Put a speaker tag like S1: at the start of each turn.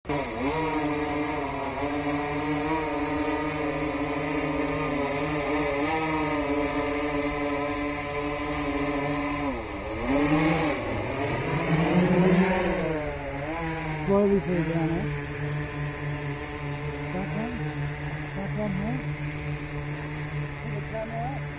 S1: Slowly pull down it. Stop one here. Pull the camera out.